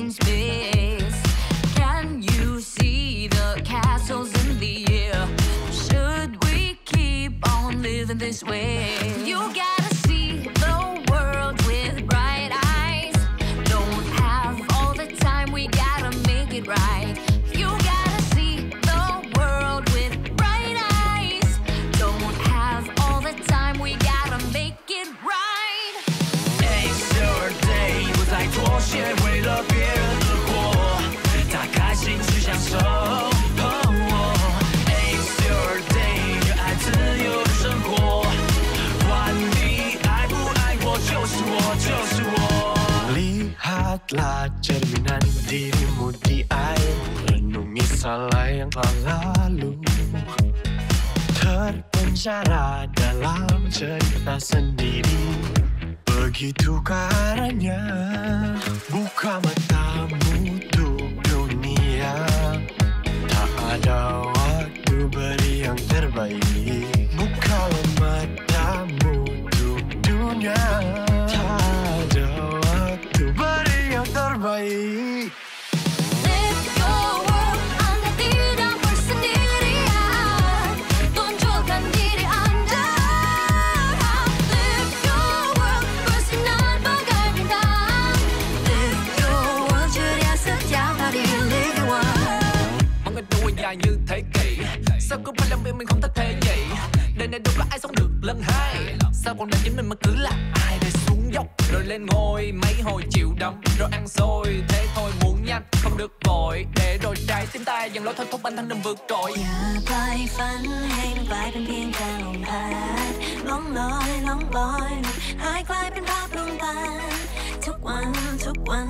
in space. Can you see the castles in the air? Should we keep on living this way? You gotta see the world with bright eyes. Don't have all the time, we gotta make it right. You gotta see the world with bright eyes. Don't have all the time, we gotta make it right. 8-day不再妥协，为了别人而活，打开心去享受。8-day 热爱自由的生活，管你爱不爱我，就是我，就是我。 Lihatlah cerminan dirimu di air, renungi salah yang telah lalu. Terpenjara dalam cerita sendiri, begitu caranya. Buka matamu untuk dunia, tak ada waktu, beri yang terbaik. Bukalah matamu untuk dunia, tak ada waktu, beri yang terbaik. Live your world, Anda tidak bersendirian. Tunjukkan diri Anda. Live your world, bersinar bagai bintang. Live your world, ceria setiap hari. Live your world. Mọi người đua dài như thế kỷ, sao cứ phải làm việc mình không thể thế vậy? Đời này đâu có ai sống được lần hai. Sao còn đang chính mình mà cứ là ai để xuống dốc rồi lên ngôi mấy hồi chịu đấm rồi ăn xôi. Thế thôi muốn nhanh không được vội, để rồi trái tim ta dần lối thôi thúc bản thân đừng vượt trội. อย่าปล่อยฝันให้มันกลายเป็นเพียงแค่ลมพัดล่องลอยหายกลายเป็นภาพลวงตาทุกวัน